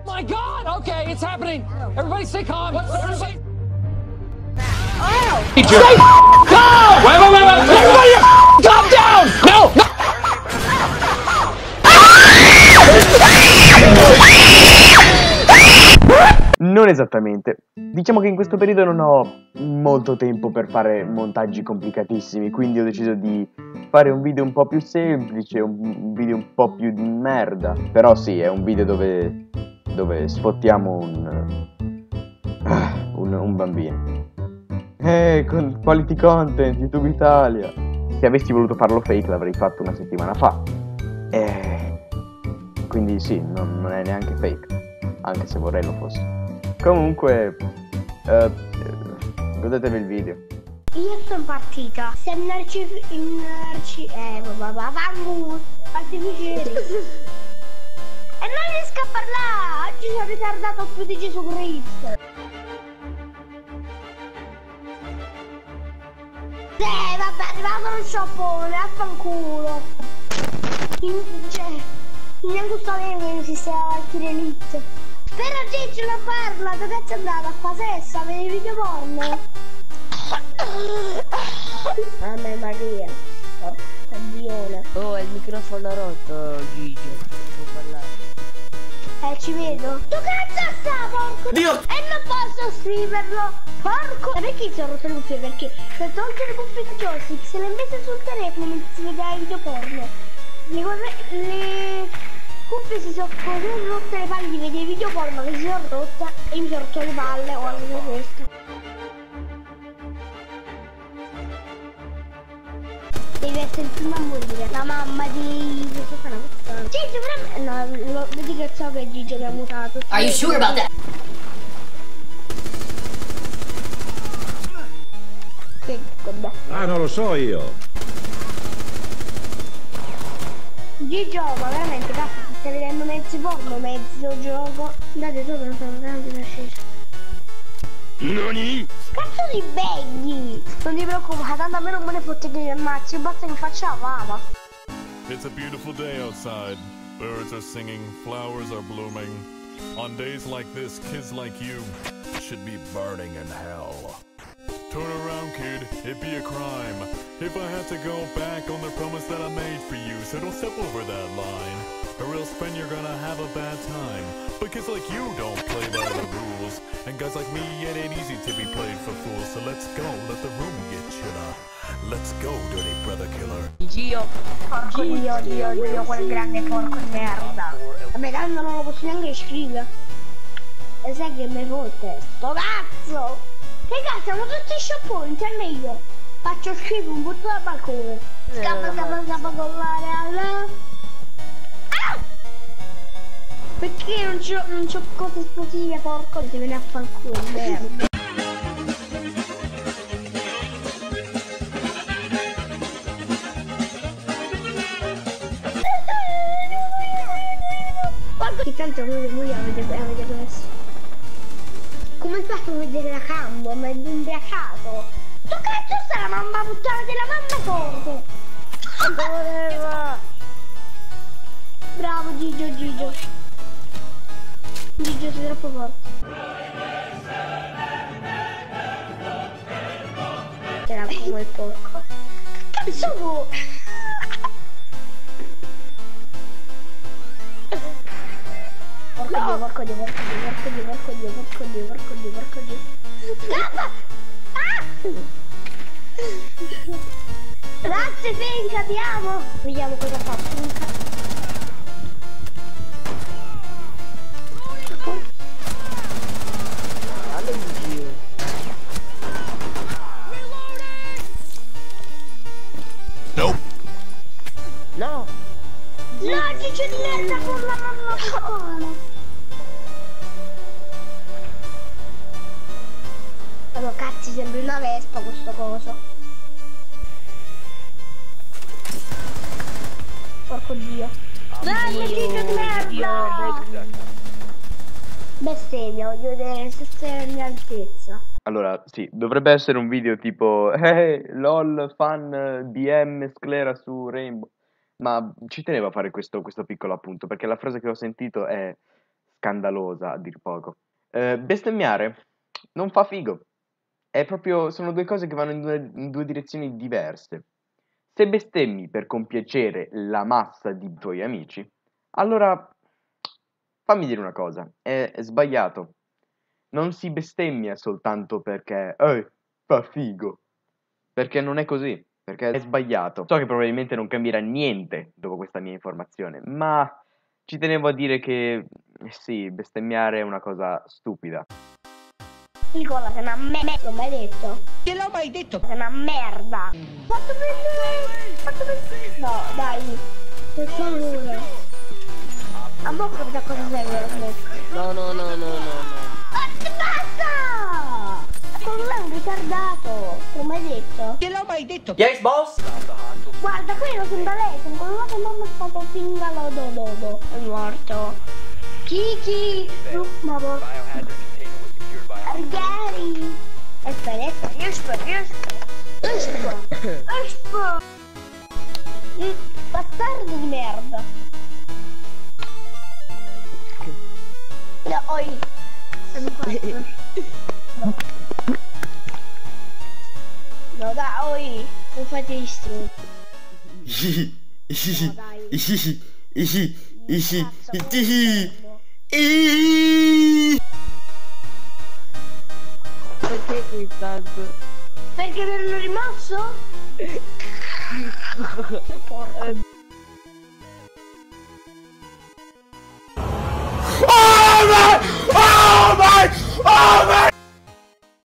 My God! Okay, it's happening. Everybody stay calm. Everybody... Oh! Stay calm! Wait. Everybody calm down! No! Non esattamente. Diciamo che in questo periodo non ho molto tempo per fare montaggi complicatissimi, quindi ho deciso di fare un video un po' più semplice, un video un po' più di merda. Però sì, è un video dove sfottiamo un bambino. Con quality content, YouTube Italia. Se avessi voluto farlo fake l'avrei fatto una settimana fa. Quindi sì, non è neanche fake, anche se vorrei lo fosse. Comunque, godetevi il video. Io sono partita. Se artificiali. E non riesco a parlare. Oggi sono ritardato più di Gesù Cristo. Vabbè, è arrivato lo sciopone, affanculo. Neanche sapevo che esisteva la Kirenit. Però Gigi non parla, dove è andata? A qua sessa, vedi video porno? Mamma Maria, porca Diona. Oh, è il microfono rotto, Gigi, non può parlare. Ci vedo. Tu cazzo sta, porco Dio! E non posso scriverlo, porco! Perché sono rotto le cuffie? Perché se tolto le cuffie da joystick, se le messe sul telefono mi si vede il video porno. Le cuffie si sono così rotte le palle di vedere i video porno che si sono rotte e mi sono rotto le palle o almeno questo. Devi essere il primo a morire. La mamma di questo fa una puttana. Gigi, no, vedi che so che Gigi mi ha mutato. Are you sure about that? Che vabbè. Ah, non lo so io. Gigio, ma veramente cazzo, ti stai vedendo mezzo porno, mezzo gioco. Date sopra, non sono grande sceso. Nani? Cazzo di begli! Non ti preoccupare, tanto a me non me ne fotte che mi ammazzi, basta che faccia la fama. It's a beautiful day outside. Birds are singing, flowers are blooming. On days like this, kids like you should be burning in hell. Turn around, kid, it'd be a crime if I had to go back on the promise that I made for you. So don't step over that line, or else friend, you're gonna have a bad time. But kids like you don't play by the rules, and guys like me, it ain't easy to be played for fools. So let's go, let the room get chiller. Let's go, dirty brother killer. Gio. Porco Dio, quel grande porco di merda. Vabbè, tanto non lo posso neanche scrivere. E sai che mi fotte? Sto cazzo! Che cazzo, siamo tutti scioponi, tranne io. Faccio schifo un butto dal balcone. Scappa con l'aria. Ah! Perché non c'ho cose esplosive, porco? Si viene a fanculo, merda. Guarda che tanto voi avete questo. Come fate a vedere la cambia? Ma è imbriacato. Tu cazzo sta la mamma puttana della mamma corto. Voleva. Bravo Gigio. Gigio sei troppo forte. Era come il porco. Cazzo vuoi? Porco Dio. Scappa! Ah! Grazie Finca, ti amo! Vediamo cosa fa Finca. Nope. No! No, Gigi di merda con la mamma buona! Allora, cazzo, sembra una vespa questo coso. Porco Dio. Dai, Gigi di merda! Bestemmia, voglio vedere se sei alla mia altezza. Allora, sì, dovrebbe essere un video tipo LOL fan DM sclera su Rainbow. Ma ci tenevo a fare questo piccolo appunto, perché la frase che ho sentito è scandalosa a dir poco. Bestemmiare non fa figo. È proprio, sono due cose che vanno in due direzioni diverse. Se bestemmi per compiacere la massa di tuoi amici, allora fammi dire una cosa, è sbagliato. Non si bestemmia soltanto perché fa figo. Perché non è così, perché è sbagliato. So che probabilmente non cambierà niente dopo questa mia informazione, ma ci tenevo a dire che sì, bestemmiare è una cosa stupida. Nicola, sei una merda, l'ho mai detto? Che l'ho mai detto? Sei una merda. Fatto bene. No, dai. Per favore. A mo' capita cosa sei veramente. No. Basta! Quello è un ritardato. L'ho mai detto? Che l'ho mai detto? Yes, boss! Guarda, quello sembra lei, sembra quello che mamma è stato fingalo dodo. È morto. Kiki! Ma Gary! Aspetta, io spero. Bastardo di merda. No, oi. No, dai, oi. Non fate gli stronzi. No, dai. Perché qui tanto? Perché mi hanno rimosso? Oh my